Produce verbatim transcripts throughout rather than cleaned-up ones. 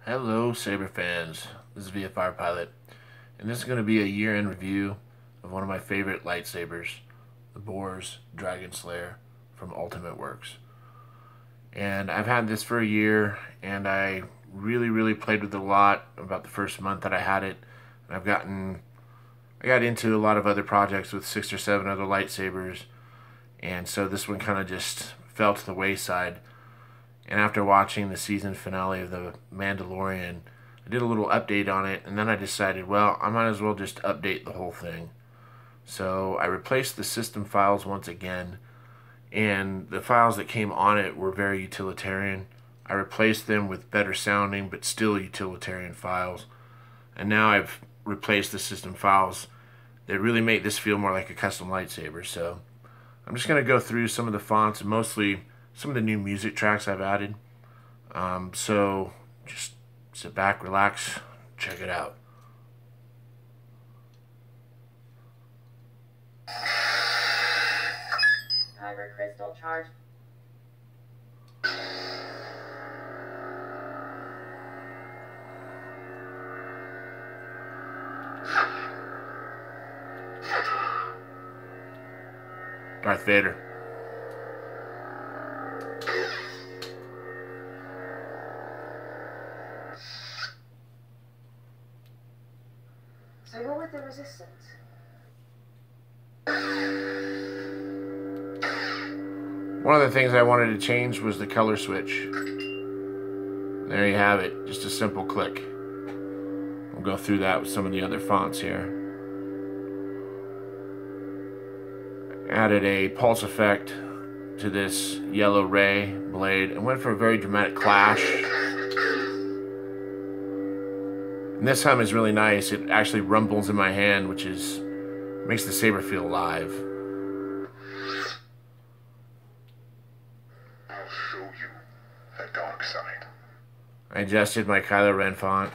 Hello, Saber fans. This is V F R Pilot, and this is going to be a year-end review of one of my favorite lightsabers, the Boars Dragonslayer from Ultimate Works. And I've had this for a year, and I really, really played with it a lot about the first month that I had it. And I've gotten, I got into a lot of other projects with six or seven other lightsabers, and so this one kind of just fell to the wayside. And after watching the season finale of the Mandalorian, I did a little update on it, and then I decided, well, I might as well just update the whole thing. So I replaced the system files once again, and the files that came on it were very utilitarian. I replaced them with better sounding but still utilitarian files. And now I've replaced the system files that really make this feel more like a custom lightsaber. So I'm just going to go through some of the fonts and mostly some of the new music tracks I've added. Um, so just sit back, relax, check it out. Kyber crystal charge. Darth Vader. So you're with the Resistance? One of the things I wanted to change was the color switch. There you have it, just a simple click. We'll go through that with some of the other fonts here. Added a pulse effect to this yellow ray blade and went for a very dramatic clash. And this hum is really nice. It actually rumbles in my hand, which is makes the saber feel alive. I'll show you the dark side. I adjusted my Kylo Ren font.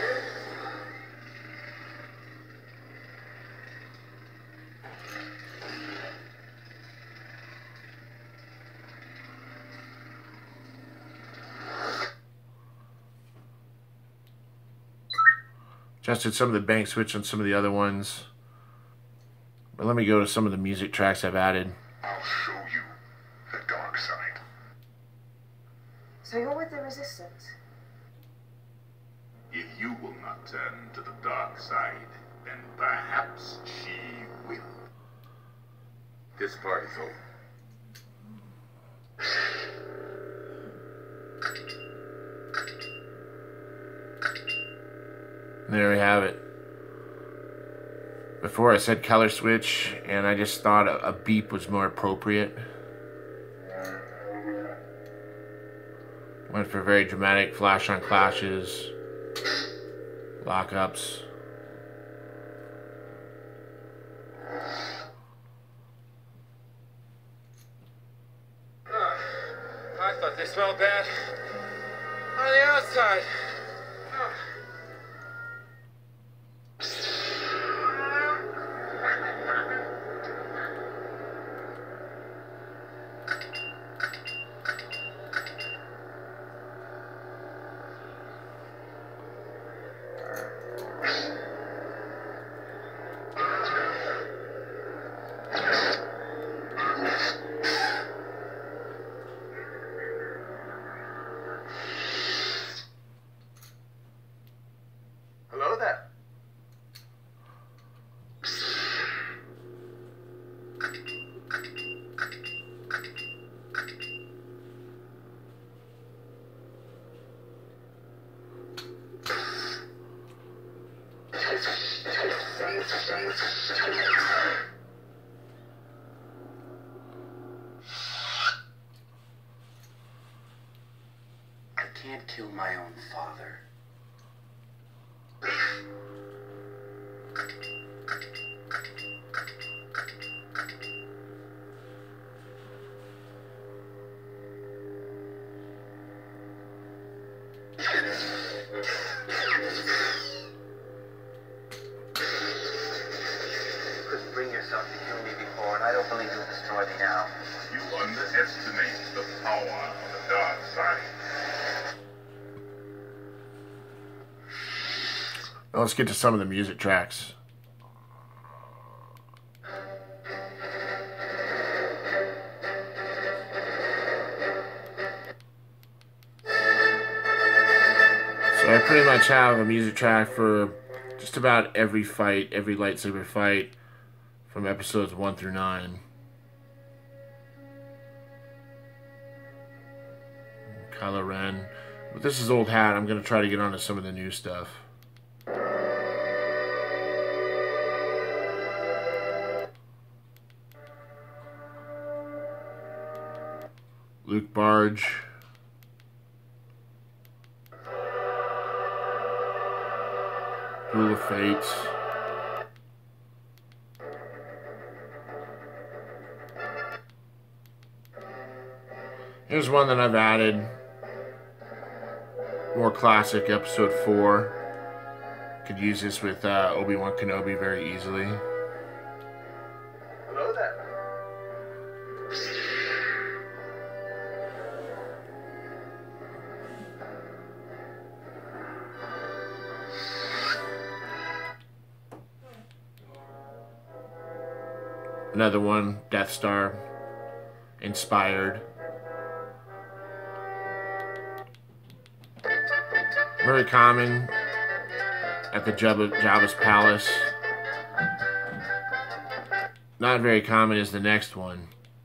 Adjusted some of the bank switch on some of the other ones. But let me go to some of the music tracks I've added. I'll show you the dark side. So you're with the Resistance? If you will not turn to the dark side, then perhaps she will. This part is over. There we have it. Before I said color switch, and I just thought a, a beep was more appropriate. Went for very dramatic flash on clashes, lockups. I thought they smelled bad on the outside. Hello there. I can't kill my own father. Couldn't bring yourself to kill me before, and I don't believe you'll destroy me now. You underestimate the power of the dark side. Now let's get to some of the music tracks. So I pretty much have a music track for just about every fight, every lightsaber fight from episodes one through nine. Kylo Ren. But this is old hat. I'm going to try to get onto some of the new stuff. Luke Barge. Duel of Fates. Here's one that I've added. More classic, episode four. Could use this with uh, Obi-Wan Kenobi very easily. Hello there. Another one, Death Star inspired. Very common at the Jabba, Jabba's palace. Not very common is the next one.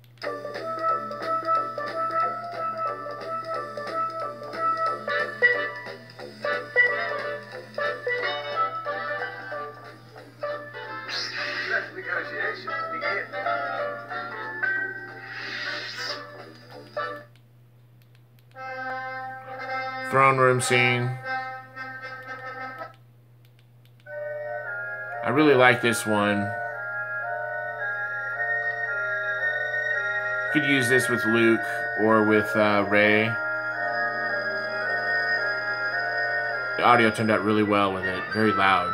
Let negotiations begin. Throne room scene. I really like this one. You could use this with Luke or with uh, Rey. The audio turned out really well with it. Very loud.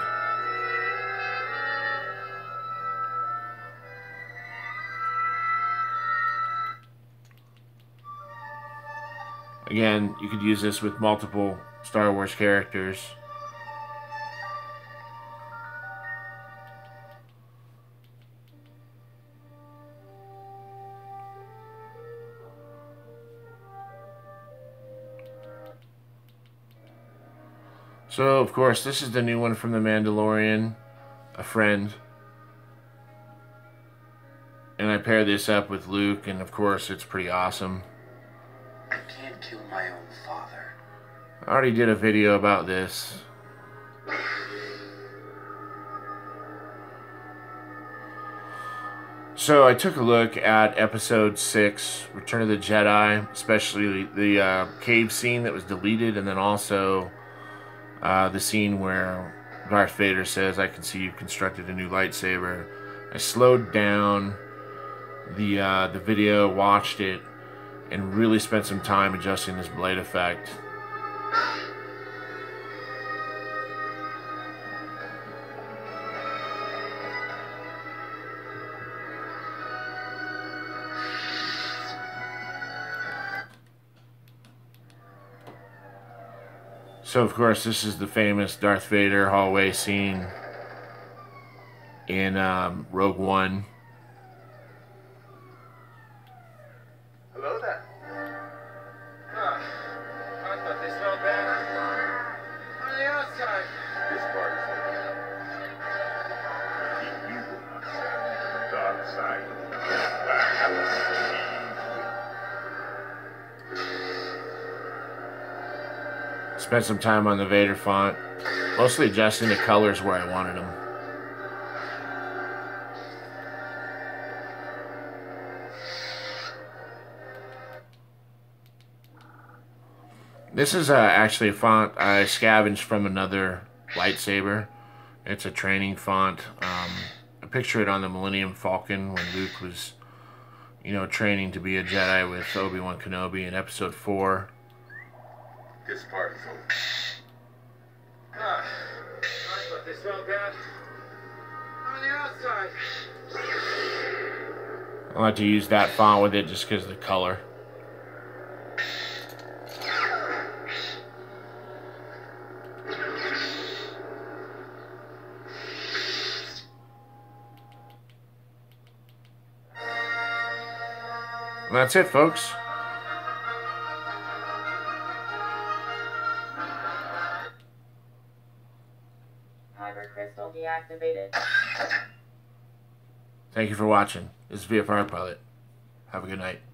Again, you could use this with multiple Star Wars characters. So, of course, this is the new one from the Mandalorian, A Friend. And I pair this up with Luke, and of course, it's pretty awesome. I can't kill my own father. I already did a video about this. So I took a look at episode six, Return of the Jedi, especially the uh, cave scene that was deleted, and then also uh, the scene where Darth Vader says, "I can see you've constructed a new lightsaber." I slowed down the uh, the video, watched it, and really spent some time adjusting this blade effect. So, of course, this is the famous Darth Vader hallway scene in um, Rogue One. Hello there. Ah, I thought they smelled bad. On the outside. This part is okay. If you will not send the dark side, perhaps she will. Spent some time on the Vader font, mostly adjusting the colors where I wanted them. This is uh, actually a font I scavenged from another lightsaber. It's a training font. Um, I picture it on the Millennium Falcon when Luke was, you know, training to be a Jedi with Obi-Wan Kenobi in episode four. This part is over. Ah, I thought they smelled bad. On the outside. I like to use that font with it just because of the color. And that's it, folks. Kyber crystal deactivated. Thank you for watching. This is V F R Pilot. Have a good night.